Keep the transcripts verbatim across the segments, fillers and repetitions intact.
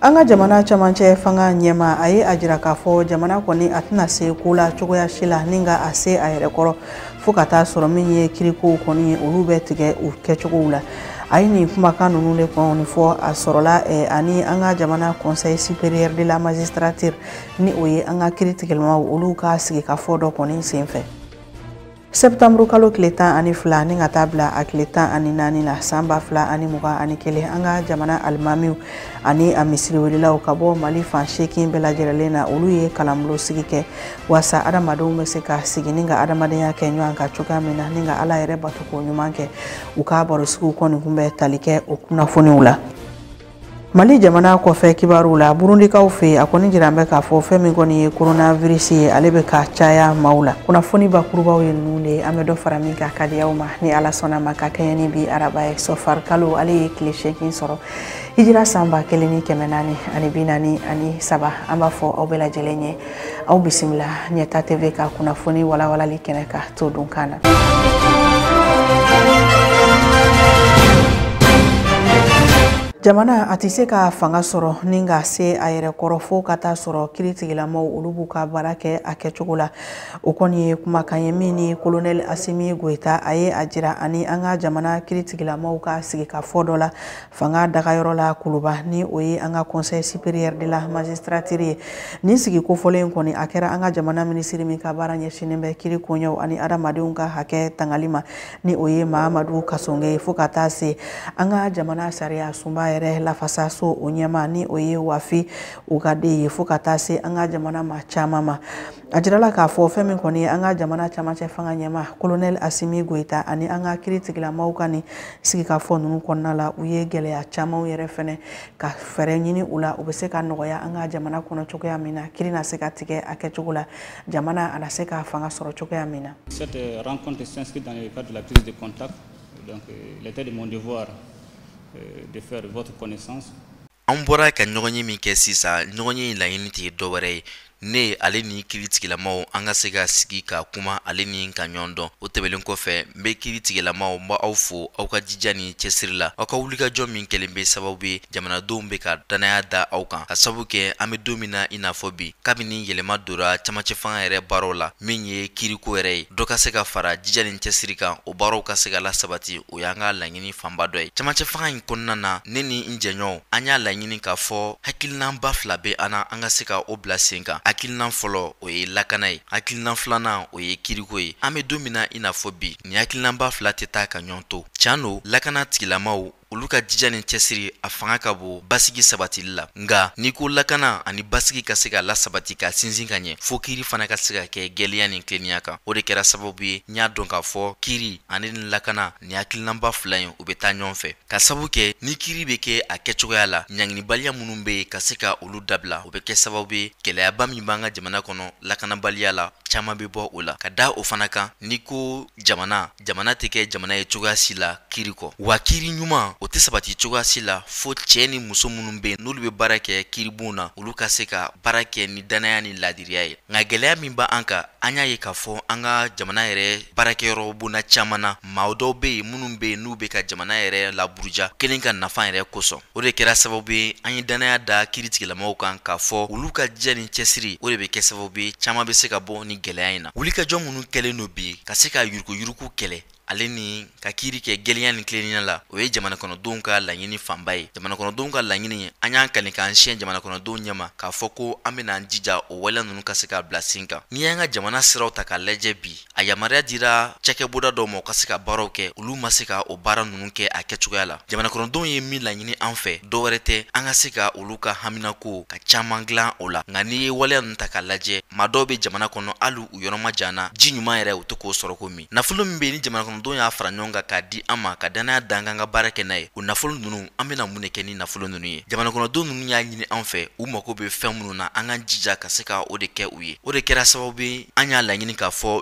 Anga jamana chamanche fanga nyema aye ajira kafo jamana koni atina se kula chogoya shila ninga ase ayere koro fukata soro minye kiriko koni ulube tige ukechogula aini kumaka nunule koni fo asorola e ani anga jamana conseil supérieur de la magistrature ni oye anga critiquement uluka sigi kafo do koni senfe Septembre kalo kileta ani fla ni ngatabla akleta ani nani na samba fla ani muga ani kele anga jamana almamiu ani amisiri welila ukabo mali fan shekin bela jerelena uluye kalamlo sigike wasa adamado meseka sigininga adamadenya kenyo anka chuka mina ninga ala ere batuko nyumanke ukabaro siku koni kumbe talike okuna foni ula Mali jamana ko fe kibaru la Burundi ka fe akoni jirambe ka fo fe mi goni coronavirus ye alebe ka chaya maula kuna foni ba kuruba ye nule amedo farami ka kadi yauma ni ala sona maka kayani bi araba e sofar kalo ali cliche kin soro hijira samba keleni kemenani ani binani ani saba amba fo obela jelenye au bismillah nyata tv ka kuna foni wala wala likeneka to dunkana Jamana atiseka fanga soro ninga se ayere korofo kata soro kiritigila mo ulubuka barake akechugula ukoni kuma kanyemini colonel Asimi Goita aye ajira ani anga jamana kiritigila mo ka sigika fodola fanga dagayorola kuluba ni oyi anga conseil supérieur de la magistrature ni sigi ko folen koni akera anga jamana ministry mi ka baranye shinembe kiri konyo ani adamadunga hake tangalima ni oyi Mahamadou Kasonge fukata se anga jamana saria sumba la fasaso onyama ni oye wafi ugade fukata se anga jamana ma chama ma ajirala ka fo femi koni anga jamana chama che fanga nyama colonel Asimi Goita ani anga kritikila maukani sigi ka fo nunu konnala uye gele ya chama uyere fene ka fere nyini ula ubeseka nogoya anga jamana kono chokoya mina kirina seka tike akechugula jamana anaseka fanga soro chokoya mina. Cette rencontre s'inscrit dans le cadre de la prise de contact, donc il était de mon devoir de faire votre connaissance. Ambora ka nyonyi mi ke sisa nyonyi la unité dowere ne ale ni kiritigila maw anga sega sigi ka kuma ale ni ka nyondo o tebelen ko fe be kiritigila maw mba awfo aw ka jijani chesirla aw ka wulika jom min kelembe sababu jamana dombe ka danaya da aw kan asabuke ame domina inafobi kabini yelema dora chamache fanga ere barola minye kiriko ere doka sega fara jijani chesirika o baro ka sega la sabati o yanga langini famba doy chamache fanga konnana neni injenyo anya langini ka fo hakilna bafla be ana anga sega o blasinga akilnan folo o ye lakanai akilnan flana o ye kiriko ye ame domina inafobi ni akilnan ba flate ta ka nyonto chano lakana tigilamaw uluka jijani chesiri afanga kabo basigi sabati la nga niko lakana ani basigi kasega la sabati ka sinzin kanye fo kiri fana kasega ke geliani kliniaka o de kera sababu nya donka fo kiri ani lakana ni akilnan ba flayin o beta nyonfe ka sababu ke ni kiri beke akechoya la nyangini balia munumbe kaseka ulu dabla o beke sababu kele abami banga jamana kono lakana balia la chama bebo ula kada o fana kan niko jamana jamana teke jamana e choga sila kiriko wa kiri nyuma o tesabati choga sila fo cheni muso munumbe nulu be barake kiribuna uluka seka barake ni danaya ni ladiriya ye nga gelea mimba anka anya ye ka fo anga jamana ere barake robuna chamana maudo be munumbe nube ka jamana ere la buruja kelinga nafa ere koso o de kera sababu anyi danaya da kiritigila mawkan ka fo uluka jeni chesiri o de be ke sababu chama be seka bo ni gelea ina ulika jomunu kele no bi ka seka yuruku yuruku kele aleni ka kiri ke gelian ni klenina la o ye jamana kono donka la nyini fambai jamana kono donka la nyini anya kan kan shen jamana kono don nyama ka foko amena njija o wala nunu ka seka blasinka ni yanga jamana siraw ta ka leje bi ayamara dira cheke boda do mo ka seka baroke ulu maseka o bara nunu ke akechuga la jamana kono don ye mi la nyini anfe do werete anga seka uluka hamina ko ka chamangla ola ngani wala nunu ta ka leje madobe jamana kono alu uyoroma jana jinyuma ere utoko soroko mi na fulu mbe ni jamana kono don ya fara nyonga ka di ama ka dana danganga barake nae o nafolo nunu amena muneke ni nafolo nunu ye jamana kono don nunu ya nyini anfe u mako be fem nunu na anga jija ka seka o de ke uye o de kera sababu anya la nyini ka fo yurugo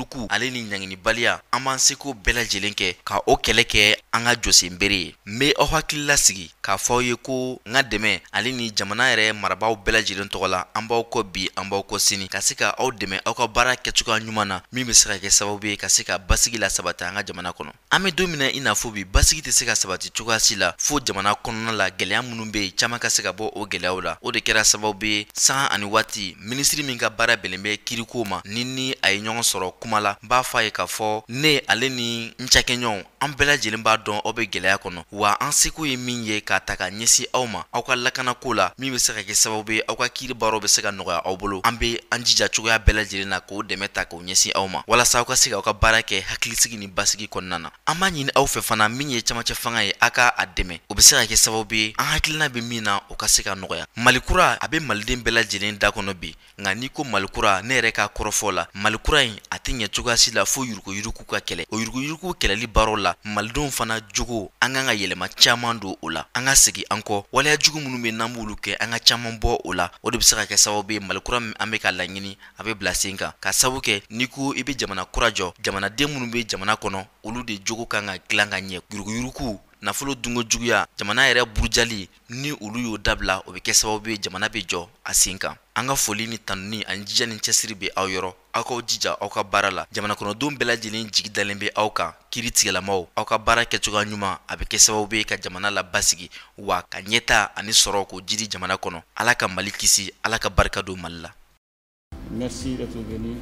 yuruku ale ni ɲangini baliya an b'an seko bɛɛ lajɛlen kɛ ka o kɛlɛ kɛ an ka jɔsenbere ye. n bɛ aw hakili lasigi k'a fɔ aw ye ko n ka dɛmɛ ale ni jamana yɛrɛ marabaaw bɛɛ lajɛlen tɔgɔ la an b'aw kɔ bi an b'aw kɔ sini ka se ka aw dɛmɛ aw ka baara kɛcogoya ɲuman na min bɛ se ka kɛ sababu ye ka se ka basigi la sabati an ka jamana kɔnɔ. an bɛ don min na i n'a fɔ bi basigi tɛ se ka sabati cogoya si la fo jamana kɔnɔna la gɛlɛya minnu bɛ yen caman ka se ka bɔ o gɛlɛyaw la. o de kɛra sababu ye sanga ani waati minisiri min ka baara bɛnnen bɛ kiriko ma ni ni a ye ɲɔgɔn sɔrɔ kuma la n b'a fɔ a ye k'a fɔ ne ale ni n cakɛɲɔgɔnw an bɛɛ lajɛlen b'a dɔn aw bɛ gɛlɛya kɔnɔ wa an seko ye min ye k'a ta ka ɲɛsin aw ma aw ka lakanako la min bɛ se ka kɛ sababu ye aw ka kiiri baaraw bɛ se ka nɔgɔya aw bolo. an bɛ an jija cogoya bɛɛ lajɛlen na k'o dɛmɛ ta k'o ɲɛsin aw ma walasa aw ka se ka aw ka baara kɛ hakilisigi ni basigi kɔnɔna na. an b'a ɲini aw fɛ fana min ye camancɛ fanga ye a ka a dɛmɛ o bɛ se ka kɛ sababu ye an hakilina bɛ min na o ka se ka nɔgɔya. malikura a bɛ maliden bɛɛ lajɛlen da kɔnɔ bi nka n'i ko malikura ne yɛrɛ ka kɔrɔfɔ la malikura in a tɛ ɲɛ cogoya si la fo yuruguyurugu ka kɛlɛ. o yuruguyurugu kɛlɛli baaraw la malidenw fana jogo an kan ka yɛlɛma caman don o la an ka segin an kɔ waleya jugu minnu bɛ n'an b'olu kɛ an ka caman bɔ o la. o de bɛ se ka kɛ sababu ye malikura min an bɛ ka laɲini a bɛ bila sen kan ka sababu kɛ n'i ko i bɛ jamana kura jɔ jamanaden minnu bɛ jamana kɔnɔ olu de jogo kan ka dilan ka ɲɛ. yuruguyurugu nafolo dungo juguya jamana yɛrɛ burujali ni olu y'o dabila o bɛ kɛ sababu ye jamana bɛ jɔ a sen kan. an ka foli ni tanuni ani jija ni cɛsiri bɛ aw yɔrɔ aw k'aw jija aw ka baara la jamana kɔnɔdenw bɛɛ lajɛlen jigi dalen bɛ aw kan kiiri tigɛlamaw aw ka baara kɛcogoya ɲuman a bɛ kɛ sababu ye ka jamana la basigi wa ka ɲɛta ani sɔrɔ k'o jiri jamana kɔnɔ. ala ka Mali kisi ala ka barika don Mali la. Merci d'être venu.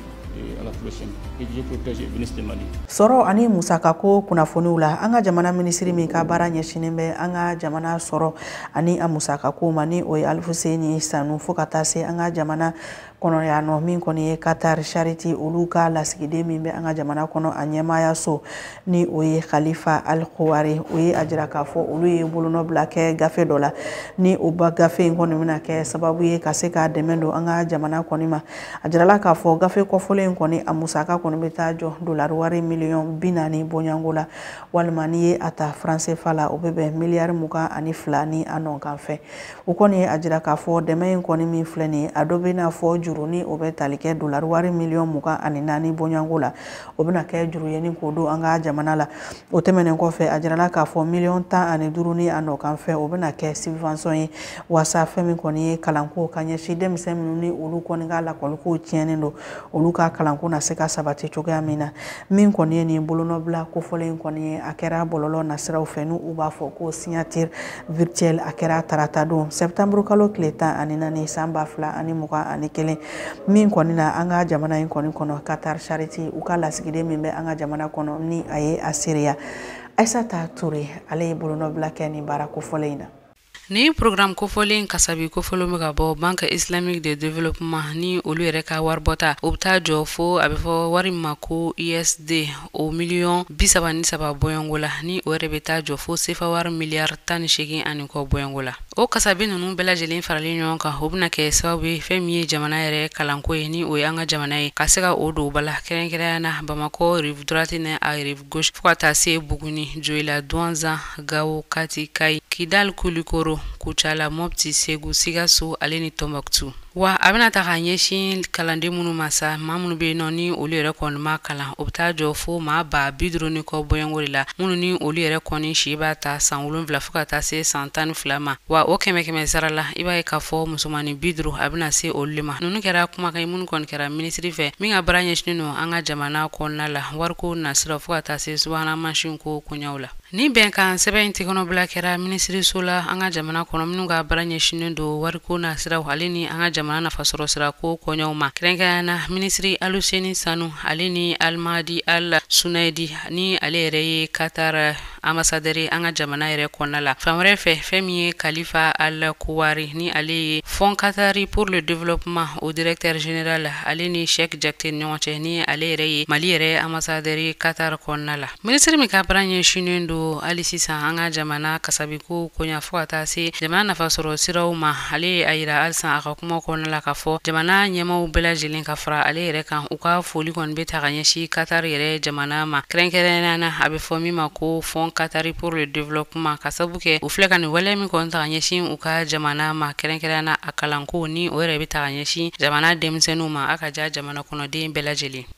À la prochaine. Et Dieu protège le ministre de Mali. Sɔrɔ ani musakako kunnafoniw la an ka jamana minisiri min ka baara ɲɛsinen bɛ an ka jamana sɔrɔ ani a musakako ma ni o ye Alfuseni Sanu fo ka taa se an ka jamana kɔnɔ yan nɔ min kɔni ye Qatar Charity olu ka lasigiden min bɛ an ka jamana kɔnɔ a ɲɛmaaya so ni o ye Khalifa Al-Khouari o ye a jira k'a fɔ olu ye bolonɔ bila kɛ gafe dɔ la ni o ba gafe in kɔni bɛna kɛ sababu ye ka se ka dɛmɛ don an ka jamana kɔni ma. a jirala k'a fɔ gafe kɔfɔlen kɔni a musaka kɔni bɛ taa jɔ dolari wari miliyɔn bi naani bɔɲango la walima n'i ye a ta franc CFA la o bɛ bɛn miliyari mugan ani fila ni a nɔkan fɛ. o kɔni ye a jira k'a fɔ dɛmɛ in kɔni min filɛ nin ye a dɔ bɛ n'a fɔ juru ni o bɛ tali kɛ dolari wari miliyɔn mugan ani naani bɔɲango la o bɛna kɛ juru ye ni k'o don an ka jamana la. o tɛmɛnen kɔfɛ a jirala k'a fɔ miliyɔn tan ani duuru ni a nɔkan fɛ o bɛna kɛ subvention ye waasa fɛn min kɔni ye kalanko ka ɲɛsin denmisɛn minnu ni olu kɔni ka lakɔliko tiɲɛnen don olu ka kalanko na se ka sabati cogoya min na. min kɔni ye nin bolonɔbila kofɔlen kɔni ye a kɛra bɔlɔlɔ nasiraw fɛ n'u u b'a fɔ ko signature virtuelle a kɛra tarata don septembre kalo tile tan ani naani san ba fila ani mugan ani kelen min kɔni na an ka jamana in kɔni kɔnɔ Qatar Charity u ka lasigiden min bɛ an ka jamana kɔnɔ ni a ye a seereya. Aissata Touré ale ye bolonɔbila kɛ nin baara kofɔlen in na. Ni programme kofɔlen kasabi kofɔlen bɛ ka bɔ Banque Islamique de Développement ni olu yɛrɛ ka waribɔta o bɛ taa jɔ fo a bɛ fɔ wari ma ko I S D o miliyɔn bi saba ni saba bɔɲɔngo la ni o yɛrɛ bɛ taa jɔ fo sefa wari miliyari tan ni seegin ani kɔ bɔɲɔngo la. o kasabi ninnu bɛɛ lajɛlen faralen ɲɔgɔn kan o bɛna kɛ sababu ye fɛn min ye jamana yɛrɛ kalanko ye ni o ye an ka jamana ye ka se ka o don bala kɛrɛnkɛrɛnya na Bamakɔ rive droite ni a rive gauche fo ka taa se Buguni Joila Douanza Gao Kati Kayi Kidal Kulikoro Kucala Mopti Segu Sikaso ale ni Tombouctou. wa a bɛna ta ka ɲɛsin kalanden minnu ma sa maa minnu bɛ yen nɔ ni olu yɛrɛ kɔni ma kalan o bɛ taa jɔ fo maa ba bi duuru ni kɔ bɔɲɔngo de la minnu ni olu yɛrɛ kɔni si b'a ta san wolonwula fo ka taa se san tan ni fila ma wa o kɛmɛ kɛmɛ sara la i b'a ye k'a fɔ musomanin bi duuru a bɛna se olu de ma ninnu kɛra kumakan ye minnu kɔni kɛra minisiri fɛ min ka baara ɲɛsinen don an ka jamana kɔnɔna la wariko nasira fo ka taa se subahana mansin ko koɲaw la ni bɛnkan sɛbɛn in tɛgɛnɔbila kɛra minisiriso la an ka jamana kɔnɔ minnu ka baara ɲɛsinen don wariko nasiraw ale ni an ka jamana nafasɔrɔ sira ko kɔɲaw ma kɛrɛnkɛrɛnnena minisiri Aluseni Sanu ale ni Almadi Al Sunaidi ni ale yɛrɛ ye Qatar ambassadeur an ka jamana yɛrɛ kɔnɔna la fan wɛrɛ fɛ fɛn min ye Khalifa Al-Khouari ni ale ye Fonds Qatari pour le développement au directeur général ale ni Cheikh Jakite ni ɲɔgɔn cɛ ni ale yɛrɛ ye Mali yɛrɛ ambassadeur Qatar kɔnɔna la minisiri min ka baara ɲɛsinen don hali sisan an ka jamana kasabiko koɲa fo ka taa se jamana nafasɔrɔ siraw ma ale a yira halisa a ka kuma kɔnɔna la k'a fɔ jamana ɲɛmaw bɛɛ lajɛlen ka fara ale yɛrɛ kan u ka foli kɔni bɛ ta ka ɲɛsin Qatar yɛrɛ jamana ma kɛrɛnkɛrɛnnenya na a bɛ fɔ min ma ko Fonds Qatari pour le développement ka sabu kɛ u filɛ ka nin waleya min kɔni ta ka ɲɛsin u ka jamana ma kɛrɛnkɛrɛnnenya a kalanko ni o yɛrɛ bɛ ta ka ɲɛsin jamana denmisɛnninw ma a ka ja jamana kɔnɔden bɛɛ lajɛlen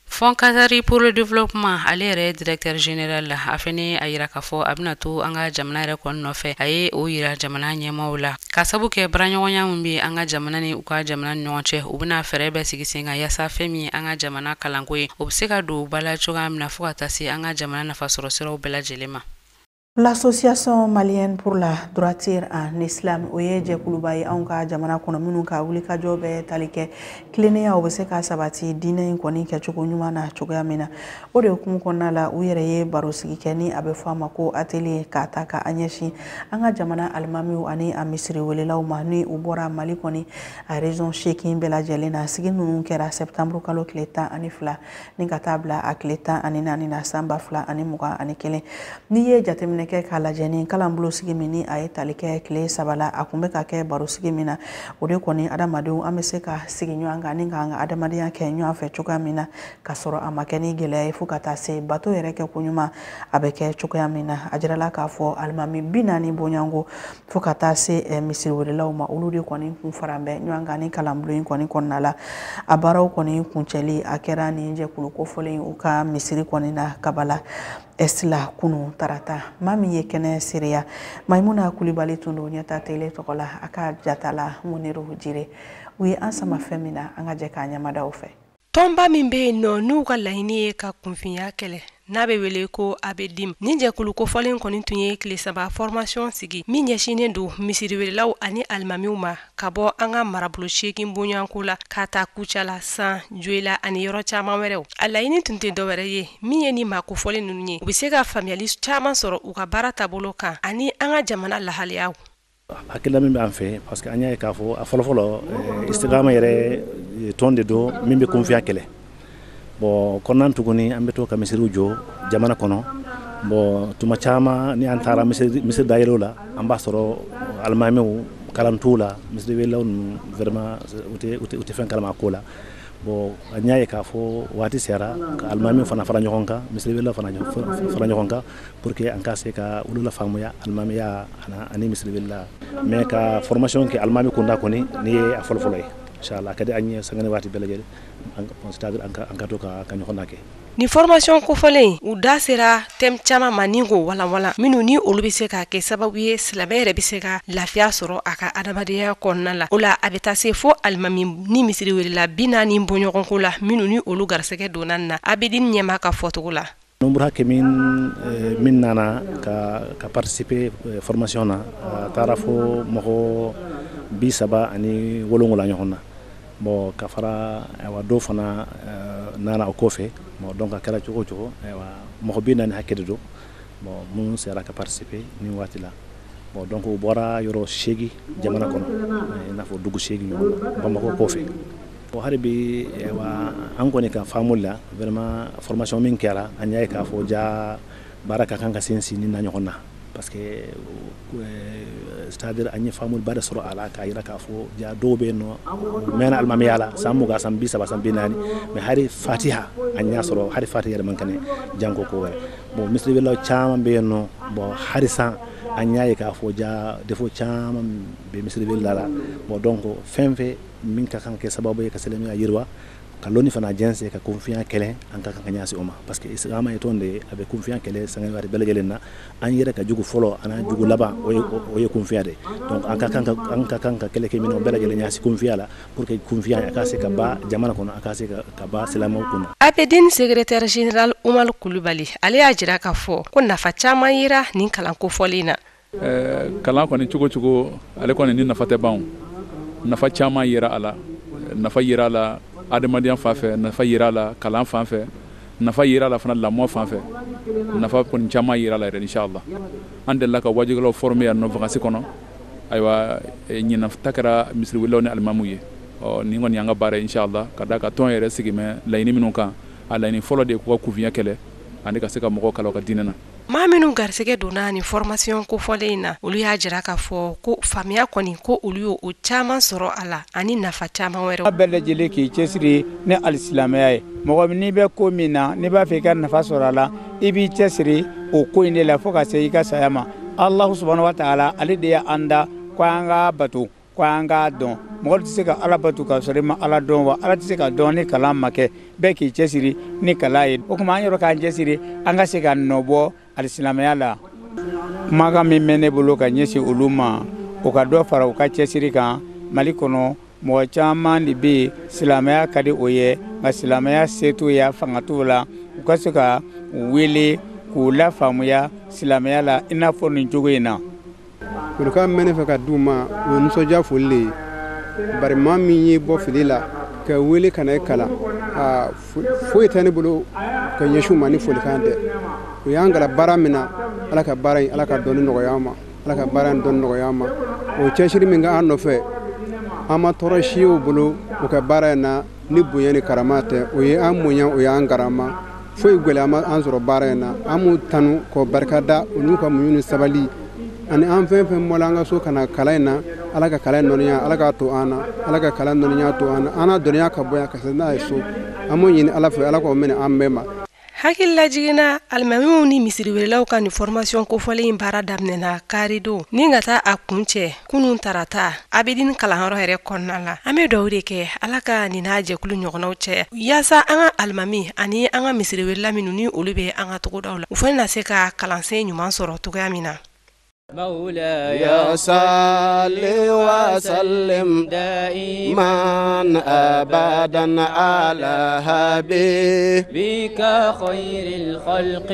Fonds Qatari pour le développement ale yɛrɛ directeur général la a fɛnɛ a yira k'a fɔ a bɛna to an ka jamana yɛrɛ kɔni nɔfɛ a ye o yira jamana ɲɛmaaw la ka sabu kɛ baraɲɔgɔnya min bɛ an ka jamana ni u ka jamana ni ɲɔgɔn cɛ u bɛna fɛɛrɛ bɛɛ sigi sen kan yaasa fɛn min ye an ka jamana kalanko ye o bɛ se ka don ba la cogoya min na fo ka taa se an ka jamana nafasɔrɔ siraw bɛɛ lajɛlen ma. L'Association malienne pour la droiture en islam o ye jɛkuluba ye anw ka jamana kɔnɔ minnu ka wulikajɔ bɛɛ tali kɛ tilennenya o bɛ se ka sabati diinɛ in kɔni kɛcogo ɲuman na cogoya min na o de hukumu kɔnɔna la u yɛrɛ ye baro sigi kɛ ni a bɛ fɔ a ma ko atelier k'a ta ka an ɲɛsin an ka jamana alimamiw ani a misiri welelaw ma ni u bɔra Mali kɔni a région seegin bɛɛ lajɛlen na sigi ninnu kɛra septembre kalo tile tan ani fila ni ka taa bila a tile tan ani naani na san ba fila ani mugan ani kelen n'i ye jateminɛ kɛ k'a lajɛ ni kalan bolo sigi min ni a ye tali kɛ tile saba la a kun bɛ ka kɛ baro sigi min na o de kɔni adamadenw an bɛ se ka sigi ɲɔgɔn kan ni k'an ka adamadenya kɛ ɲɔgɔn fɛ cogoya min na ka sɔrɔ a ma kɛ ni gɛlɛya ye fo ka taa se bato yɛrɛ kɛ ko ɲuman a bɛ kɛ cogoya min na a jirala k'a fɔ alimami bi naani bɔɲɔgɔnko fo ka taa se misiri welelaw ma olu de kɔni kun fara bɛ ɲɔgɔn kan ni kalan bolo in kɔni kɔnɔna la a baaraw kɔni kuncɛli a kɛra ni jɛkulu kofɔlen u ka misiri kɔni na kabala Esla kunu tarata maa min ye kɛnɛ seereya Maimuna Kulibali tun don ɲɛta tele tɔgɔ la a ka jatala Muniru Jire u ye an sama fɛn min na an ka jɛ k'a ɲamadaw fɛ. Tɔnba min bɛ yen nɔ n'u ka laɲini ye ka kunfinya kɛlɛ n'a bɛ wele ko Abedim ni jɛkulu kofɔlen kɔni tun ye tile saba formation sigi min ɲɛsinnen don misiriwelelaw ani alimamiw ma ka bɔ an ka marabolo seegin bonyanko la ka taa Kucala San Joyila ani yɔrɔ caman wɛrɛw a laɲini tun tɛ dɔwɛrɛ ye min ye ni maa kofɔlen ninnu ye u bɛ se ka faamuyali caman sɔrɔ u ka baara taabolo kan ani an ka jamana lahaliyaw. Hakilila min b'an fɛ parce que an y'a ye k'a fɔ a fɔlɔfɔlɔ istigama yɛrɛ tɔn de don min bɛ kunfiya kɛlɛ bon kɔnɔna tuguni an bɛ to ka misiriw jɔ jamana kɔnɔ bon tuma caman ni an taara misiri misiri dayɛlɛw la an b'a sɔrɔ alimamiw kalantow la misiri welelaw ninnu vraiment u tɛ u tɛ fɛn kalama ko la bon an y'a ye k'a fɔ waati sera ka alimamiw fana fara ɲɔgɔn kan misiri welelaw fana fara ɲɔgɔn kan pour que an ka se ka olu la faamuya alimamiya ani misiri welela mais ka formation kɛ alimami kunda kɔni ni ye a fɔlɔfɔlɔ ye inchallah kadi an ye sangane waati bɛɛ lajɛlen c'est-à-dire an ka to ka ɲɔgɔn na kɛ. Ni formation kofɔlen u da sera thème caman ma ni ko walawala minnu ni olu bɛ se ka kɛ sababu ye silamɛ yɛrɛ bɛ se ka lafiya sɔrɔ a ka adamadenya kɔnɔna la o la a bɛ taa se fo alimami ni misiri welela bi naani bɔɲɔgɔnko la minnu ni olu garisɛgɛ donna na Abedin ɲɛma ka fɔcogo la. Nombre hakɛ min min nana ka ka participer formation na a taara fo mɔgɔ bi saba ani wolonwula ɲɔgɔn na bon ka fara ayiwa dɔw fana nana o kɔfɛ bon donc a kɛra cogo o cogo ayiwa mɔgɔ bi naani hakɛ de don bon minnu sera ka participer nin waati la bon donc u bɔra yɔrɔ seegin jamana kɔnɔ i n'a fɔ dugu seegin ɲɔgɔn na Bamakɔ kɔfɛ bon hali bi ayiwa an kɔni ka faamuli la vraiment formation min kɛra an y'a ye k'a fɔ ja baara ka kan ka sinsin nin na ɲɔgɔn na parce que c'est-à-dire an ye faamuli ba de sɔrɔ a la k'a yira k'a fɔ ja dɔw bɛ yen nɔ u mɛnna alimamiya la san mugan san bi saba san bi naani mais hali fatiha an y'a sɔrɔ hali fatiha yɛrɛ man kɛnɛ janko ko wɛrɛ bon misiri welelaw caman bɛ yen nɔ bon hali san an y'a ye k'a fɔ ja défaut caman bɛ misiri welela la bon donc fɛn fɛn min ka kan kɛ sababu ye ka silamɛya yiriwa ka loni fana jɛnsɛn ka kunfiya kɛlɛ an ka kan ka ɲɛsin o ma parce que islama ye tɔn de ye a bɛ kunfiya kɛlɛ sangɛ waati bɛɛ lajɛlen na an yɛrɛ ka jugu fɔlɔ ani jugu laban o ye o ye kunfiya de donc an ka kan ka an ka kan ka kɛlɛ kɛ minɛnw bɛɛ lajɛlen ɲɛsin kunfiya la pour que kunfiya a ka se ka ban jamana kɔnɔ a ka se ka ban silamɛw kunna. Abedin secrétaire général Umar Kulibali ale y'a jira k'a fɔ ko nafa caman yira nin kalan kofɔlen na. Ɛɛ kalan kɔni cogo cogo ale kɔni ni nafa tɛ ban nafa caman yira a la nafa yira a la adamadenya fan fɛ nafa yira a la kalan fan fɛ nafa yira a la fana lamɔ fan fɛ nafa kɔni caman yira a la yɛrɛ inchallah an delila ka wajigalaw former yan nɔ vacances kɔnɔ ayiwa ɲinan ta kɛra misiriwelaw ni alimamuw ye ɔ nin kɔni y'an ka baara ye inchallah ka da ka tɔn yɛrɛ sigi mɛ laɲini minnu kan a laɲini fɔlɔ de ye k'u ka kunfiya kɛlɛ ani ka se ka mɔgɔw kala u ka diinɛ na. maa minnu garisɛgɛ donna ni formation kofɔlen in na olu y'a jira k'a fɔ ko faamuya kɔni ko olu y'o o caman sɔrɔ a la ani nafa caman wɛrɛ. a bɛɛ lajɛlen k'i cɛsiri ni alisilamɛya ye mɔgɔ n'i bɛ ko min na n'i b'a fɛ i ka nafa sɔrɔ a la i b'i cɛsiri o ko in de la fo ka se i ka saya ma Allahu subhanahu wa ta'ala ale de y'an da ko an ka bato ko an ka dɔn mɔgɔ tɛ se ka ala batu ka sɔrɔ i ma ala dɔn wa ala tɛ se ka dɔn ni kalan ma kɛ bɛɛ k'i cɛsiri ni kalan ye o tuma an yɔrɔ k'an cɛsiri an ka se ka nɔbɔ alisilamɛya la kumakan min bɛ ne bolo ka ɲɛsin olu ma o ka dɔ fara u ka cɛsiri kan Mali kɔnɔ mɔgɔ caman de bɛ yen silamɛya ka di o ye nka silamɛya se t'o ye fanga t'o la u ka se ka wele k'u lafaamuya silamɛya la i n'a fɔ nin cogo in na. Folikan min bɛ ne fɛ ka d'u ma o ye nisɔndiya foli de ye bari maa min y'i bɔ fili la ka wele ka na e kalan foyi tɛ ne bolo ka ɲɛsin u ma ni folikan tɛ u y'an kalan baara min na ala ka baara in ala ka dɔnni nɔgɔya an ma ala ka baara in dɔnni nɔgɔya an ma o cɛsiri min kɛ an nɔfɛ an ma tɔɔrɔ si y'u bolo u ka baara in na ni bonya ni karama tɛ o ye an munya o y'an karama foyi gwɛlɛ an ma an sɔrɔ baara in na an m'u tanu k'o barika da u n'u ka muɲu ni sabali ani an fɛn fɛn bɔla an ka so ka na kalan in na ala ka kalan nɔniya ala k'a to an na ala ka kalan nɔniya to an na an na dɔnniya ka bonya ka se n'a ye so an m'o ɲini ala fɛ ala k'o minɛ an bɛɛ ma. Hakilila jiginna alimamiw ni misiriwelelaw ka ni formation kofɔlen in baara daminɛna kari don ni ka taa a kun cɛ kunun tarata abidin kalanyɔrɔ yɛrɛ kɔnɔna la an bɛ dugawu de kɛ ala ka nin n'a jɛkulu ɲɔgɔnnaw cɛ yaasa an ka alimami ani an ka misiriwelela minnu ni olu bɛ an ka togodaw la u fana na se ka kalansen ɲuman sɔrɔ cogoya min na. مولاي صل وسلم دائما أبدا على حبيبك خير الخلق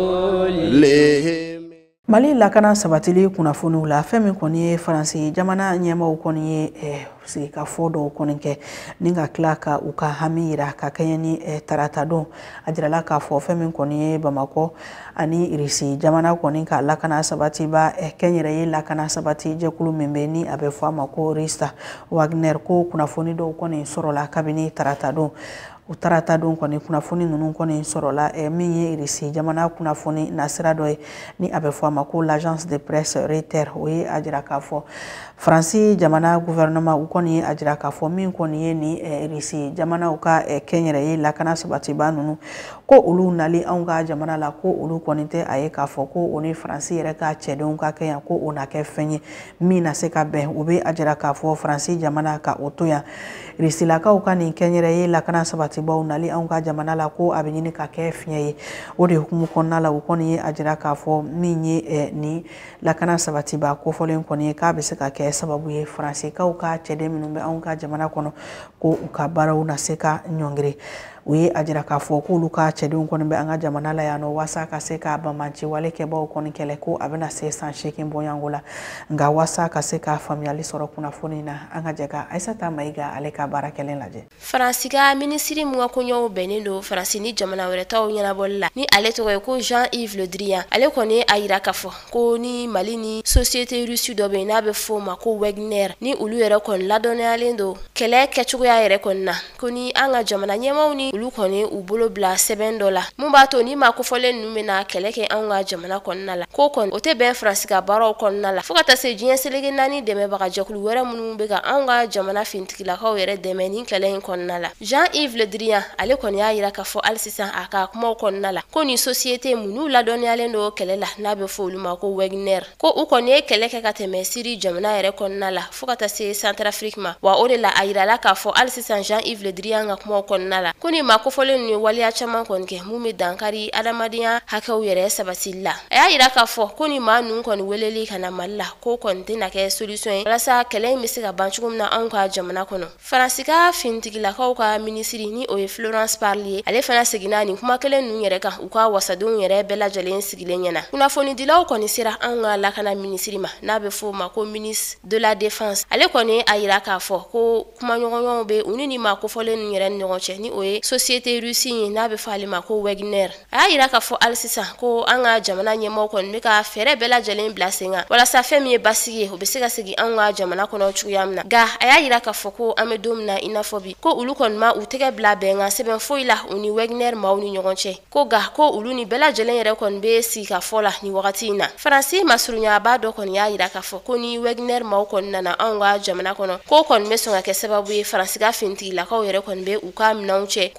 كلهم. Mali lakana sabatili kunnafoniw la fɛn min kɔni ye Faransi jamana ɲɛmaaw kɔni ye eh, sigikafɔ dɔw kɔni kɛ ni ka tila ka u ka hami yira ka kɛɲɛ ni eh, tarata don a jirala k'a fɔ fɛn min kɔni ye Bamakɔ ani Irisi jamana kɔni ka lakana sabatiba eh, kɛnyɛrɛye lakana sabati jɛkulu min bɛ ni a bɛ fɔ a ma ko Rista Wagner ko kunnafoni dɔw kɔni sɔrɔla kabini tarata don u tarata don kɔni kunnafoni ninnu kɔni sɔrɔla eh, min ye Irisi jamana kunnafoni nasira dɔ ye ni a bɛ fɔ a ma ko l'agence de presse Reuters o ye a jira k'a fɔ Faransi jamana gouvernement u kɔni ye a jira k'a fɔ min kɔni ye ni eh, Irisi jamana u ka eh, kɛnyɛrɛye lakana sabatiba ninnu ko olu nali anw ka jamana la ko olu kɔni tɛ a ye k'a fɔ ko o ni Faransi yɛrɛ ka cɛdenw ka kɛ yan ko o na kɛ fɛn ye min na se ka bɛn u bɛ a jira k'a fɔ Faransi jamana ka o to yan Irisilakaw ka nin kɛnyɛrɛye lakana sabatibaw nali anw ka jamana la ko a bɛ ɲini ka kɛ fiɲɛ ye o de hukumu kɔnɔna la u kɔni ye a jira k'a fɔ min ye eh, ni lakana sabatiba kofɔlen kɔni ye k'a bɛ se ka kɛ sababu ye Faransikaw ka cɛden minnu bɛ anw ka jamana kɔnɔ ko u ka baaraw na se ka ɲɔngiri u ye a jira k'a fɔ k'olu ka cɛdenw kɔni bɛ an ka jamana la yan nɔ waasa ka se ka bamanci walekɛbaw kɔni kɛlɛ ko a bɛna se san seegin bɔɲango la nka waasa ka se ka faamuyali sɔrɔ kunnafoni na an ka jɛ ka Aisata Mayiga ale ka baara kɛlen lajɛ. Faransi ka minisiri mun ka kɔɲɔw bɛnnen don Faransi ni jamana wɛrɛ taw ɲɛnabɔli la ni ale tɔgɔ ye ko Jean-Yves Le Drian ale kɔni a yira k'a fɔ ko ni Mali ni société russe dɔ bɛ yen n'a bɛ fɔ o ma ko Wagner ni olu yɛrɛ kɔni ladɔnniyalen don kɛlɛ kɛcogoya yɛrɛ kɔni na ko ni an ka jamana ɲɛmaaw ni olu kɔni u bolo bila sɛbɛn dɔ la mun b'a to ni ma kofɔlen ninnu bɛna kɛlɛ kɛ anw ka jamana kɔnɔna la ko kɔni o tɛ bɛn Faransi ka baaraw kɔnɔna la fo ka taa se diɲɛ selege naani dɛmɛbaga jɛkulu wɛrɛ minnu bɛ ka anw ka jamana fintigilakaw yɛrɛ dɛmɛ ni kɛlɛ in kɔnɔna la. Jean-Yves Le Drian ale kɔni y'a yira k'a fɔ hali sisan a ka kumaw kɔnɔna la ko ni société minnu ladɔnniyalen don kɛlɛ la n'a bɛ fɔ olu ma ko Wagner ko u kɔni ye kɛlɛ kɛ ka tɛmɛ Siri jamana yɛrɛ kɔnɔna la fo ka taa se Centrafrique ma wa o de la a yirala k'a fɔ hali sisan Jean-Yves Le Drian ka kumaw kɔnɔna la ko ni ma kofɔlen ninnu ye waliya caman kɔni kɛ mun bɛ dankari adamadenya hakɛw yɛrɛ sabatili la a y'a yira k'a fɔ ko ni maa ninnu kɔni weleli ka na Mali la ko kɔni tɛna kɛ solution ye walasa kɛlɛ in bɛ se ka ban cogo min na anw ka jamana kɔnɔ. Faransi ka fintigilakaw ka minisiri ni o ye Florence Parly ale fana seginna nin kuma kelen ninnu yɛrɛ kan u ka wasadenw yɛrɛ bɛɛ lajɛlen sigilen ɲɛna kunnafonidilaw kɔni sera anw ka lakana minisiri ma n'a bɛ fɔ o ma ko ministre de la défense ale kɔni a yira k'a fɔ ko kumaɲɔgɔnɲɔgɔnw bɛ u ni nin maa kofɔlen ninnu yɛrɛ ni ɲɔgɔn cɛ ni o ye société russe ye n'a bɛ fɔ ale ma ko Wagner a y'a yira k'a fɔ hali sisan ko an ka jamana ɲɛmaaw kɔni bɛ ka fɛɛrɛ bɛɛ lajɛlen bila sen kan walasa fɛn min ye basigi ye o bɛ se ka segin anw ka jamana kɔnɔ cogoya min na nka a y'a yira k'a fɔ ko an bɛ don min na i n'a fɔ bi ko olu kɔni ma u tɛgɛ bila bɛnkan sɛbɛn foyi la u ni Wagner maaw ni ɲɔgɔn cɛ ko nka ko olu ni bɛɛ lajɛlen yɛrɛ kɔni bɛ sigi ka fɔ la nin wagati in na Faransi masurunyaba dɔ kɔni y'a yira k'a fɔ ko ni Wagner maaw kɔni nana anw ka jamana kɔnɔ ko kɔni bɛ sɔn ka kɛ sababu ye Faransi ka fintigilakaw yɛrɛ kɔni bɛ u ka minɛnw cɛ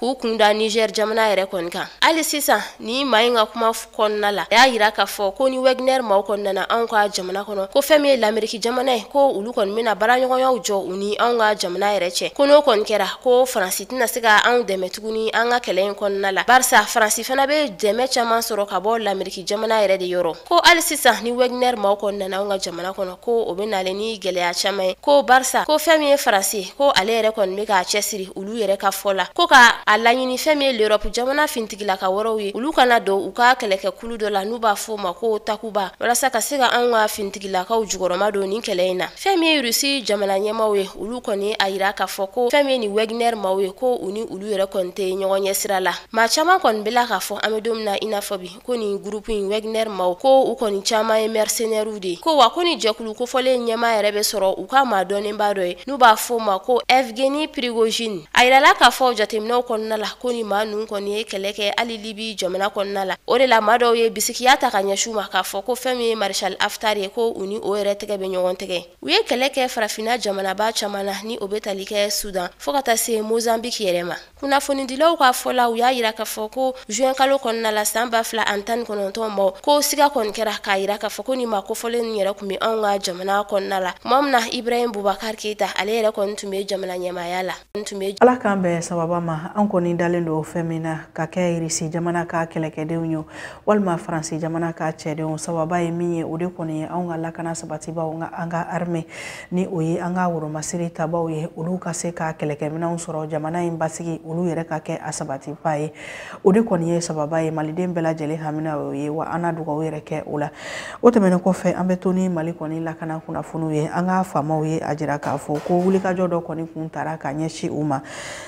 k'u kunda Niger jamana yɛrɛ kɔni kan. Hali sisan ni maa in ka kuma kɔnɔna la a y'a yira k'a fɔ ko ni Wagner maaw kɔnɔna na anw ka jamana kɔnɔ ko fɛn min ye l'Amérique jamana ye ko olu kɔni bɛna baaraɲɔgɔnyaw jɔ u ni anw ka jamana yɛrɛ cɛ. Ko n'o kɔni kɛra ko Faransi tɛna se ka anw dɛmɛ tuguni an ka kɛlɛ in kɔnɔna la. Barisa Faransi fana bɛ dɛmɛ caman sɔrɔ ka bɔ l'Amérique jamana yɛrɛ de yɔrɔ. Ko hali sisan ni Wagner maaw kɔnɔna na anw ka jamana kɔnɔ ko o bɛ nalen ni gɛlɛya caman ye. Ko barisa ko fɛn min ye Faransi ko ale yɛrɛ kɔni bɛ k'a cɛsiri olu yɛrɛ ka fɔ la. Ko ka a laɲini fɛn min ye l'Europe jamana fintigilaka wɛrɛw ye olu kana don u ka kɛlɛkɛ kulu dɔ la n'u b'a fɔ o ma ko Takuba walasa ka se ka anw ka fintigilakaw jukɔrɔma don nin kɛlɛ in na. Fɛn min ye Rusi jamana ɲɛmaaw ye olu kɔni a yira k'a fɔ ko fɛn min ye ni Wagner maaw ye ko u ni olu yɛrɛ kɔni tɛ ɲɔgɔn ɲɛ sira la. Maa caman kɔni bɛla k'a fɔ an bɛ don min na i n'a fɔ bi ko nin groupe in Wagner maaw ko u kɔni caman ye mercenaires de ye. Ko wa ko ni jɛkulu kofɔlen ɲɛmaa yɛrɛ bɛ sɔrɔ u ka maa dɔnnenba dɔ ye n'u b'a fɔ o ma ko Evgeny Prigozhin. A yirala k'a fɔ jateminɛw kɔnɔna la ko ni maa ninnu kɔni ye kɛlɛ kɛ hali Libi jamana kɔnɔna la. O de la maa dɔw ye bisikiya ta ka ɲɛsin u ma k'a fɔ ko fɛn min ye Marshal Haftar ye ko u ni o yɛrɛ tɛgɛ bɛ ɲɔgɔn tɛgɛ. U ye kɛlɛ kɛ farafinna jamanaba caman na ni o bɛ tali kɛ Sudan fo ka taa se Mozambique yɛrɛ ma. Kunnafonidilaw ka fɔ la u y'a yira k'a fɔ ko juin kalo kɔnɔna la san ba fila ani tan ni kɔnɔntɔn ma ko siga kɔni kɛra k'a yira k'a fɔ ko ni maa kofɔlen ninnu yɛrɛ tun bɛ anw ka jamana kɔnɔna la. Tuma min na Ibrahim Boubacar Keita ale yɛrɛ kɔni tun bɛ jamana ɲɛmaaya la. Ala k'an bɛn sababa ma an kɔni dalen don fɛn min na ka kɛ Irisi jamana ka kɛlɛkɛdenw ye walima Faransi jamana ka cɛdenw sababa ye min ye o de kɔni ye anw ka lakana sabatibaw nka an ka armée ni o ye an ka woromasiri tabaw ye olu ka se ka kɛlɛkɛminɛnw sɔrɔ jamana in basigi olu yɛrɛ ka kɛ a sabatiba ye o de kɔni ye sababa ye maliden bɛɛ lajɛlen hamina o ye wa an na dugawu yɛrɛ kɛ o la o tɛmɛnen kɔfɛ an bɛ to ni Mali kɔni lakana kunnafoniw ye an ka faamaw ye a jira k'a fɔ ko wulikajɔ dɔ kɔni kun taara ka ɲɛsin u ma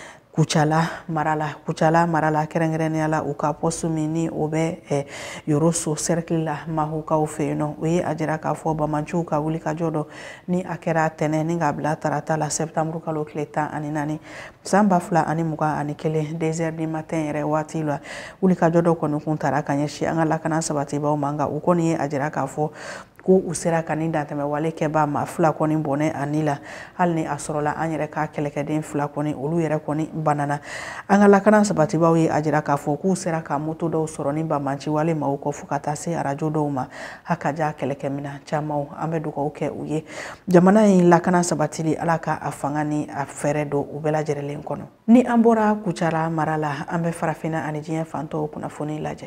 Kucala marala Kucala marala kɛrɛnkɛrɛnnenya la u ka poste min ni o bɛ eh, Yoroso cercle la Mahukaw fɛ yen nɔ o ye a jira k'a fɔ Bamanciw ka wulikajɔ dɔ ni a kɛra tɛnɛ ni k'a bila tarata la septembre kalo tile tan ani naani san ba fila ani mugan ani kelen deux heures du matin yɛrɛ waati la wulikajɔ dɔ kɔni kun taara ka ɲɛsin an ka lakana sabatibaw ma nka u kɔni ye a jira k'a fɔ ko u sera ka ni dantɛmɛ wale kɛba ma fila kɔni bɔnɛ ani la hali ni a sɔrɔla an yɛrɛ ka kɛlɛkɛden fila kɔni olu yɛrɛ kɔni banana an ka lakana sabatibaw ye a jira k'a fɔ k'u sera ka moto dɔw sɔrɔ ni Bamanci wale maaw kɔ fo ka taa se arajo dɔw ma hakaja kɛlɛkɛminɛn camanw an bɛ dugawu kɛ u ye jamana in lakana sabatili Ala ka a fanga ni a fɛrɛ don u bɛɛ lajɛlen kɔnɔ ni an bɔra Kucala mara la an bɛ farafinna ani diɲɛ fantɔw kunnafoni lajɛ.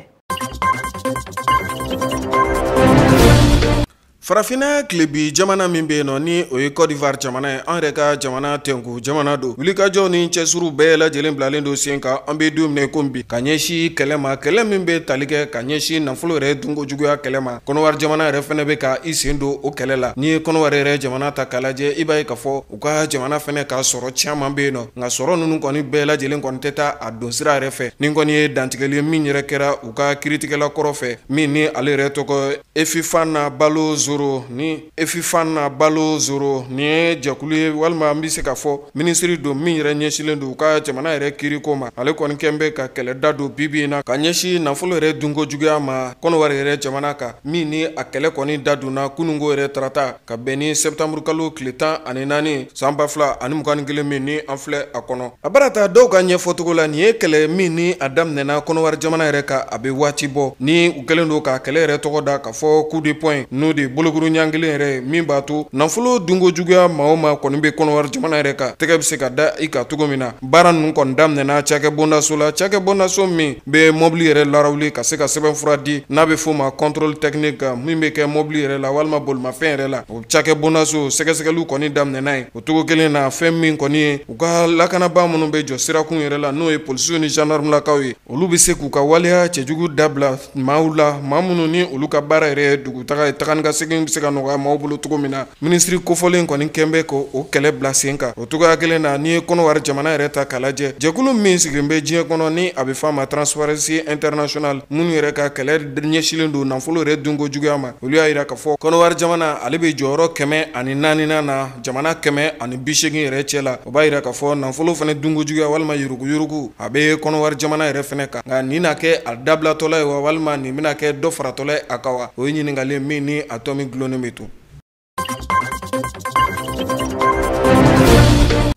Farafina kilebi jamana min bɛ yen nɔ ni o ye Côte d'Ivoire jamana ye an yɛrɛ ka jamana tɛnku jamana don wulikajɔ ni cɛsuru bɛɛ lajɛlen bilalen don sen kan an bɛ don minɛ ko bi ka ɲɛsin kɛlɛ ma kɛlɛ min bɛ tali kɛ ka ɲɛsin nafolo yɛrɛ dunkojuguya kɛlɛ ma Kɔnɔwari jamana yɛrɛ fɛnɛ bɛ ka i sen don o kɛlɛ la n'i ye Kɔnɔwari yɛrɛ jamana ta k'a lajɛ i b'a ye k'a fɔ u ka jamana fɛnɛ ka sɔrɔ caman bɛ yen nɔ nka sɔrɔ ninnu kɔni bɛɛ lajɛlen kɔni tɛ taa a don sira yɛrɛ fɛ ni kɔni ye dantigɛli min yɛrɛ kɛra u ka kiritigɛla kɔrɔ fɛ min ni ale yɛrɛ tɔgɔ Efifana Balo Zoro ni Efifana Balo Zoro ni ye jɛkulu ye walima an bɛ se ka fɔ minisiri don min yɛrɛ ɲɛsilen don u ka jamana yɛrɛ kiriko ma ale kɔni kɛn bɛ ka kɛlɛ da don bibi in na ka ɲɛsin nafolo yɛrɛ dunkojuguya ma Kɔnɔwari yɛrɛ jamana kan min ni a kɛlɛ kɔni da donna kunungo yɛrɛ tarata ka bɛn ni septembre kalo tile tan ani naani san ba fila ani mugan ni kelen min ni an filɛ a kɔnɔ a barata dɔw ka ɲɛfɔcogo la nin ye kɛlɛ min ni a daminɛna Kɔnɔwari jamana yɛrɛ kan a bɛ waati bɔ ni u kɛlen don ka kɛlɛ yɛrɛ tɔgɔ da ka fɔ coup de poing n'o de bolokuru ɲangelen yɛrɛ min b'a to nafolo dunkojuguya maa o maa kɔni bɛ Kɔnɔwari jamana yɛrɛ kan tɛgɛ bɛ se ka da i kan cogo min na baara ninnu kɔni daminɛna cakɛ bondaso la cakɛ bondaso min bɛ mɔbili yɛrɛ larawuli ka se ka sɛbɛnfura di n'a bɛ f'o ma contrôle technique min bɛ kɛ mɔbili yɛrɛ la walima bolimafɛn yɛrɛ la o cakɛ bondaso sɛgɛsɛgɛliw kɔni daminɛna ye o cogo kelen na fɛn min kɔni ye u ka lakanabaa minnu bɛ jɔ sirakun yɛrɛ la n'o ye polisiw ni gendarmelakaw ye olu bɛ se k'u ka waleya cɛjugu dabila maaw la maa minnu ni olu ka baara yɛrɛ ye dugutaga ye taga ni ka segin bɛ se ka nɔgɔya maaw bolo cogo min na minisiri kofɔlen kɔni kɛn bɛ ko o kɛlɛ bila sen kan o cogoya kelen na n'i ye Kɔnɔwari jamana yɛrɛ ta k'a lajɛ jɛkulu min sigilen bɛ diɲɛ kɔnɔ ni a bɛ f'a ma Transparency International minnu yɛrɛ ka kɛlɛ ɲɛsilen don nafolo yɛrɛ dunkojuguya ma olu y'a jira k'a fɔ Kɔnɔwari jamana ale bɛ jɔyɔrɔ kɛmɛ ani naaninan na jamana kɛmɛ ani bi seegin yɛrɛ cɛ la o b'a jira k'a fɔ nafolo fana dunkojuguya walima yuruguyurugu a bɛ Kɔnɔwari jamana yɛrɛ fana kan nka nin na kɛ a dabilatɔla ye wa walima nin bɛna kɛ dɔ faratɔla ye a kan wa o ye ɲininkali min ni a tɔ min gulonnen bɛ to.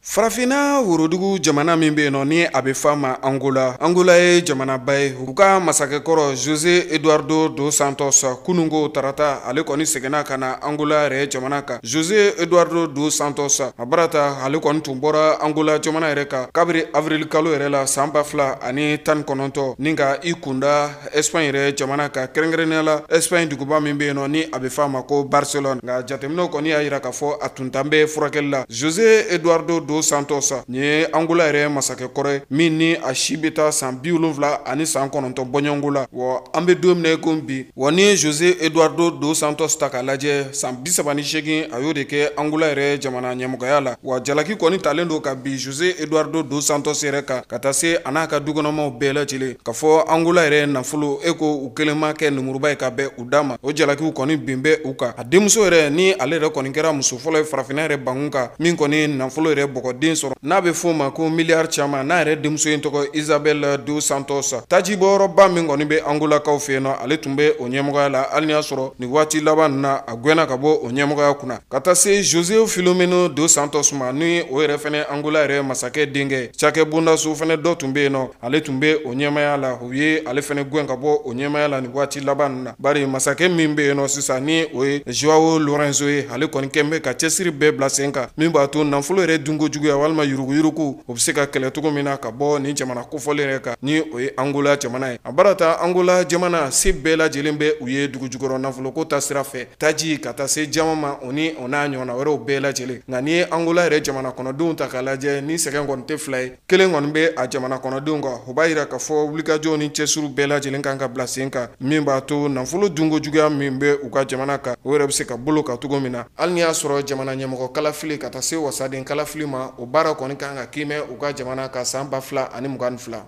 Farafina worodugu jamana min be no ni a be fama Angola. Angola ye jamana bay u ka masakɛ kɔrɔ José Eduardo dos Santos kunungo tarata ale kɔni segena kana Angola yɛrɛ jamana kan. José Eduardo dos Santos a barata ale kɔni tun bɔra Angola jamana yɛrɛ kan kabiri avril kalo yɛrɛ la san ba fila ani tan kɔnɔntɔn ni ka i kunda Espagne yɛrɛ jamana kan kɛrɛnkɛrɛnnenya la Espagne duguba min be no ni a be fama ko Barcelone. Nga jateminɛw kɔni y'a yira k'a fɔ a tun tan bɛ furakɛli la. José Eduardo dos Santos ni ye Angola yɛrɛ masakɛ kɔrɔ min ni a si bɛ taa san bi wolonwula ani san kɔnɔntɔn bɔɲɔngo la. Wa an bɛ don min ko bi wa ni José Eduardo dos Santos ta k'a lajɛ san bi saba ni seegin a y'o de kɛ Angola yɛrɛ jamana ɲɛmɔgɔya la. Wa jalaki kɔni talen don ka bi José Eduardo dos Santos yɛrɛ kan ka taa se a n'a ka dukɔnɔmaw bɛɛ lajɛlen ka fɔ Angola yɛrɛ nafolo e ko u kelen ma kɛ numuruba ye ka bɛn u da ma. O jalakiw kɔni bin bɛ u kan. A denmuso yɛrɛ ni ale yɛrɛ kɔni kɛra muso fɔlɔ ye Farafina yɛrɛ bankun kan min kɔni nafolo yɛrɛ bɔgɔden sɔrɔ n'a bɛ fɔ ma ko miliyari caman n'a yɛrɛ denmuso in tɔgɔ Isabel dos Santos. Tajibɔyɔrɔba min kɔni bɛ Angolakaw fɛ yen nɔ ale tun bɛ o ɲɛmɔgɔya la hali ni y'a sɔrɔ nin waati laban ninnu na a gɛnna ka bɔ o ɲɛmɔgɔya kunna ka taa se José Filomeno dos Santos ma ni o yɛrɛ fɛnɛ Angola yɛrɛ masakɛ denkɛ cakɛ bondaso fɛnɛ dɔ tun bɛ yen nɔ ale tun bɛ o ɲɛmaya la u ye ale fɛnɛ gɛn ka bɔ o ɲɛmaya la nin waati laban ninnu na bari masakɛ min bɛ yen nɔ sisan ni o ye Joao Lourenço ye ale kɔni kɛn bɛ ka cɛsiri bɛɛ bila sen kan min b'a to nafolo yɛrɛ dunko juguya walima yuruguyurugu o bɛ se ka kɛlɛ cogo min na ka bɔ nin jamana kofɔlen yɛrɛ kan ni o ye Angola jamana ye. A barata Angola jamana se bɛɛ lajɛlen bɛ u ye dugu jukɔrɔ nafolo ko ta sira fɛ taji ka taa se jama ma o ni o n'a ɲɔgɔnna wɛrɛw bɛɛ lajɛlen. Nka ni ye Angola yɛrɛ jamana kɔnɔdenw ta k'a lajɛ ni sɛgɛn kɔni tɛ fila ye kelen kɔni bɛ a jamana kɔnɔdenw kan o b'a yira k'a fɔ wulikajɔw ni cɛsiriw bɛɛ lajɛlen kan ka bila sen kan min b'a to nafolo dunko juguya min bɛ u ka jamana kan o yɛrɛ bɛ se ka bolo kan cogo min na hali ni y'a sɔrɔ jamana ɲɛmɔgɔ kalafili ka taa se wasaden kalafili ma o baara kɔni kan ka kimɛ u ka jamana ka san ba fila ani mugan ni fila.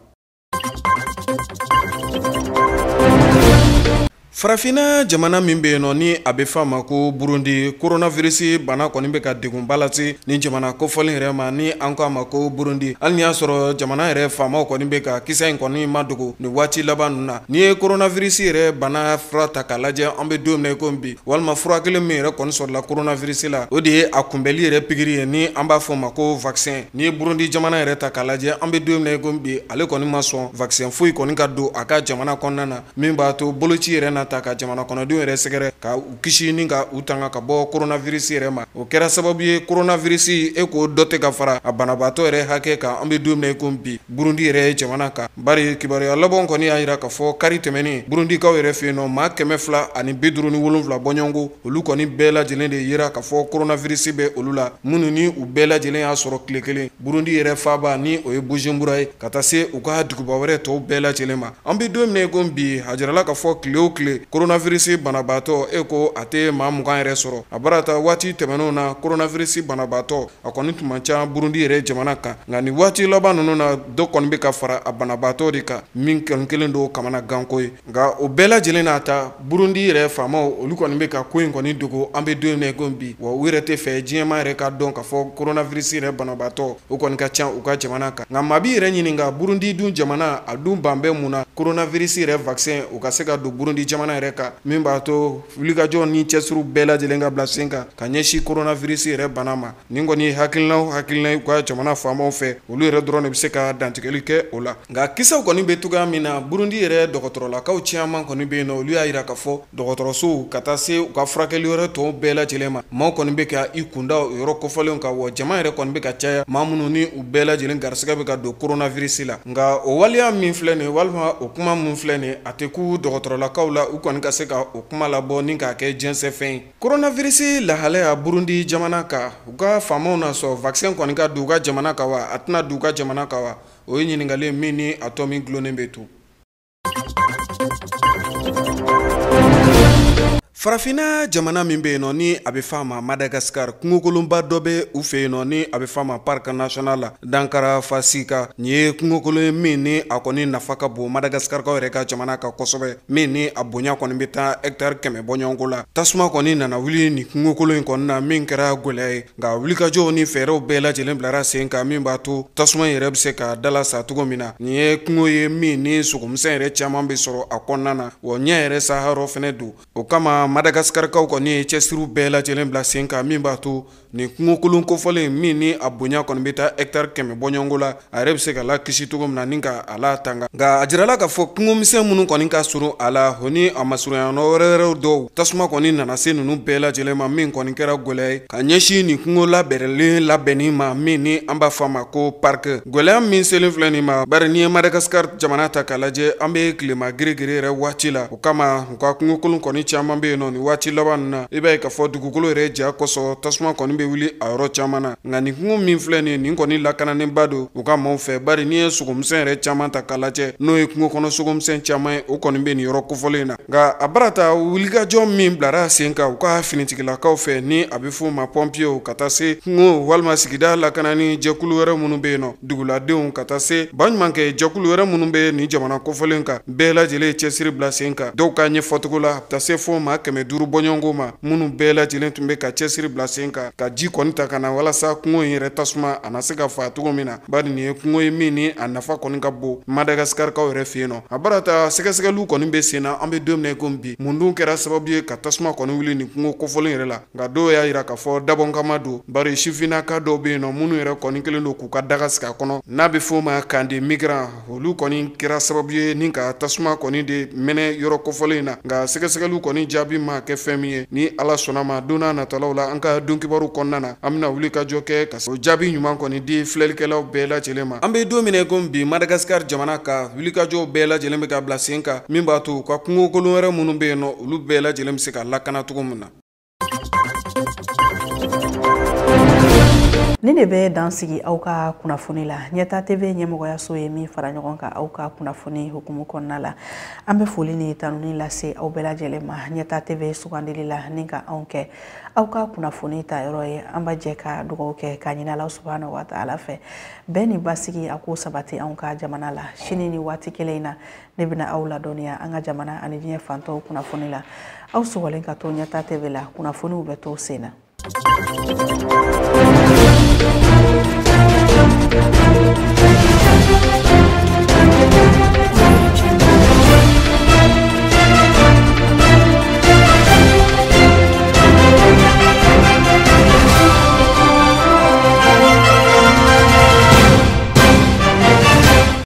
Farafina jamana min be no ni a be fama ko Burundi coronavirus bana kɔni bɛ ka degunba lase ni jamana kofɔlen yɛrɛ ma ni an ko a ma ko Burundi hali ni y'a sɔrɔ jamana yɛrɛ faamaw kɔni bɛ ka kisɛ in kɔni ma dogo ni waati laban ninnu na ni ye coronavirus yɛrɛ bana fura ta k'a lajɛ an bɛ don min ko bi walima fura kelen min yɛrɛ kɔni sɔrɔla coronavirus la o de ye a kunbɛli yɛrɛ pikiri ye ni an b'a fɔ o ma ko vaccin ni ye Burundi jamana yɛrɛ ta k'a lajɛ an bɛ don min ko bi ale kɔni ma sɔn vaccin foyi kɔni ka don a ka jamana kɔnɔna na min b'a to boloci yɛrɛ na ta ka jamana kɔnɔdenw yɛrɛ sɛgɛrɛ ka u kisi ni ka u tanga ka bɔ coronavirus yɛrɛ ma o kɛra sababu ye coronavirus e ko dɔ tɛ ka fara a banabaatɔ yɛrɛ hakɛ kan an bɛ don min ko bi Burundi yɛrɛ jamana kan bari kibaruya laban kɔni y'a yira k'a fɔ kari tɛmɛnen Burundikaw yɛrɛ fɛ yen nɔ maa kɛmɛ fila ani bi duuru ni wolonwula bɔɲɔgɔnko olu kɔni bɛɛ lajɛlen de yira k'a fɔ coronavirus bɛ olu la minnu ni u bɛɛ lajɛlen y'a sɔrɔ tile kelen Burundi yɛrɛ faaba ni o ye Bujumbura ye ka taa se u ka duguba wɛrɛ tɔw bɛɛ lajɛlen ma an bɛ don min ko bi a jirala k'a fɔ tile o tile coronavirus banabaatɔ e ko a tɛ maa mugan yɛrɛ sɔrɔ a barata waati tɛmɛnenw na coronavirus banabaatɔ a kɔni tun man ca Burundi yɛrɛ jamana kan nka nin waati laban ninnu na dɔ kɔni bɛ ka fara a banabaatɔ de kan min kɛlen kelen don kamana ganko ye nka o bɛɛ lajɛlen n'a ta Burundi yɛrɛ faamaw olu kɔni bɛ ka ko in kɔni dogo an bɛ don min ko bi wa u yɛrɛ tɛ fɛ diɲɛma yɛrɛ ka dɔn k'a fɔ coronavirus yɛrɛ banabaatɔ o kɔni ka ca u ka jamana kan nka maa b'i yɛrɛ ɲininka Burundi dun jamana a dun ban bɛ mun na coronavirus yɛrɛ vaccin u ka se ka don Burundi jamana yɛrɛ kan min b'a to wulikajɔ ni cɛsiriw bɛɛ lajɛlen ka bila sen kan ka ɲɛsin coronavirus yɛrɛ bana ma nin kɔni ye hakilinaw hakilina u ka jamana faamaw fɛ olu yɛrɛ dɔrɔn de bɛ se ka dantigɛli kɛ o la nka kisɛw kɔni bɛ cogoya min na Burundi yɛrɛ dɔgɔtɔrɔlakaw caman kɔni bɛ yen nɔ olu y'a yira k'a fɔ dɔgɔtɔrɔsow ka taa se u ka furakɛli yɔrɔ tɔw bɛɛ lajɛlen ma maaw kɔni bɛ ka i kunda o yɔrɔ kɔfɔlenw kan wa jama yɛrɛ kɔni bɛ ka caya maa minnu ni u bɛɛ lajɛlen garisɛgɛ bɛ ka don coronavirus la nka o waleya min filɛ nin ye walima o kuma min filɛ nin ye a tɛ ku dɔgɔtɔrɔlakaw la u kɔni ka se ka o kuma labɔ ni k'a kɛ jɛnsɛ fɛn ye coronavirus lahalaya Burundi jamana kan u ka faamaw na sɔn vaccin kɔni ka don u ka jamana kan wa a tɛna don u ka jamana kan wa o ye ɲininkali min ni a tɔ min gulonnen bɛ to. Farafina jamana min be yen nɔ ni a bɛ f'a ma Madagascar kungokolonba dɔ bɛ u fɛ yen nɔ ni a bɛ f'a ma Parc National la Dankara Fasika nin ye kungokolon ye min ni a kɔni nafa ka bon Madagascarkaw yɛrɛ ka jamana kan kosɛbɛ min ni a bonya kɔni bɛ taa hectare kɛmɛ bɔɲɔgɔnko la tasuma kɔni nana wuli nin kungokolon in kɔni na min kɛra gɛlɛya ye nka wulikajɔw ni fɛɛrɛw bɛɛ lajɛlen bilara sen kan min b'a to tasuma in yɛrɛ bɛ se ka dala sa cogo min na nin ye kungo ye min ni sogomisɛn yɛrɛ caman bɛ sɔrɔ a kɔnɔna na wa ɲɛ yɛrɛ sa yɔrɔ fɛnɛ don o kama Madagascarkaw kɔni ye cɛsiriw bɛɛ lajɛlen bila sen kan min b'a to nin kungokolon kofɔlen min ni a bonya kɔni bɛ taa hectare kɛmɛ bɔɲɔngo la a yɛrɛ bɛ se ka la kisi cogo min na ni ka a la tanga nka a jirala k'a fɔ kungomisɛn minnu kɔni ka surun a la o ni a masurunyana wɛrɛ wɛrɛw dɔw tasuma kɔni nana se ninnu bɛɛ lajɛlen ma min kɔni kɛra gɛlɛya ye ka ɲɛsin nin kungo labɛrɛlen labɛnni ma min ni an b'a fɔ a ma ko parc gɛlɛya min selen filɛ nin ma bari ni ye Madagascar jamana ta k'a lajɛ an bɛ tilema girigiri yɛrɛ waati la o kama u ka kungokolon kɔni caman bɛ yen nɔ nin waati laban ninnu na i b'a ye k'a fɔ dugukolo yɛrɛ ja kosɔn tasuma kɔni bɛ wuli a yɔrɔ caman na nka nin kungo min filɛ nin ye nin kɔni lakananenba don u ka maaw fɛ bari n'i ye sogomisɛn yɛrɛ caman ta k'a lajɛ n'o ye kungo kɔnɔ sogomisɛn caman ye o kɔni bɛ nin yɔrɔ kofɔlen na nka a barata wulikajɔ min bilara sen kan u ka finitigilakaw fɛ ni a bɛ f'o ma pɔnpiyew ka taa se kungo walima sigida lakanani jɛkulu wɛrɛ minnu bɛ yen nɔ duguladenw ka taa se baɲumankɛ jɛkulu wɛrɛ minnu bɛ nin jamana kofɔlen kan bɛɛ lajɛlen ye cɛsiri bila sen kan dɔw ka ɲɛfɔcogo la a bɛ taa se fo maa kɛmɛ duuru bɔɲɔngo ma minnu bɛɛ lajɛlen tun bɛ ka cɛsiri bila sen kan ka ji kɔni ta ka na walasa kungo in yɛrɛ tasuma a na se ka fa cogo min na bari nin ye kungo ye min ni a nafa kɔni ka bon Madagascarkaw yɛrɛ fɛ yen nɔ a barata sɛgɛsɛgɛliw kɔni bɛ sen na an bɛ don min na komi bi mun dun kɛra sababu ye ka tasuma kɔni wuli nin kungo kofɔlen yɛrɛ la nka dɔw y'a jira k'a fɔ dabɔnkama don bari sifinnaka dɔw bɛ yen nɔ minnu yɛrɛ kɔni kelen don k'u ka daga sigi a kɔnɔ n'a bɛ f'o ma kande migrant olu kɔni kɛra sababu ye ni ka tasuma kɔni de mɛnɛ yɔrɔ kofɔlen in na nka sɛgɛsɛgɛliw kɔni jaabi ma kɛ fɛn min ye ni ala sɔnna ma don n'a nataw la an ka don kibaru kɔnɔna na an bɛna wuli ka jɔ kɛ ka o jaabi ɲuman kɔni di filɛlikɛlaw bɛɛ lajɛlen ma an bɛ don min komi bi Madagascar jamana ka wulikajɔw bɛɛ lajɛlen bɛ ka bila sen kan min b'a to u ka kungokolon wɛrɛ minnu bɛ yen nɔ olu bɛɛ lajɛlen bɛ se ka lakana cogo min na. Ni de bɛ dan sigi aw ka kunnafoni la Ɲɛta T V ɲɛmɔgɔyaso ye min fara ɲɔgɔn kan aw ka kunnafoni hukumu kɔnɔna la an bɛ foli ni tanuni lase aw bɛɛ lajɛlen ma Ɲɛta T V sugandili la ni ka anw kɛ aw ka kunnafoni ta yɔrɔ ye an b'a jɛ ka dugawu kɛ ka ɲini Ala subahanahu wa taala fɛ bɛɛ ni basigi a ko sabati anw ka jamana la sini ni waati kelen in na ne bɛna aw ladɔnniya an ka jamana ani diɲɛ fantɔw kunnafoni la aw sɔgɔlen ka to Ɲɛta T V la kunnafoniw bɛ to sen na. Thank you.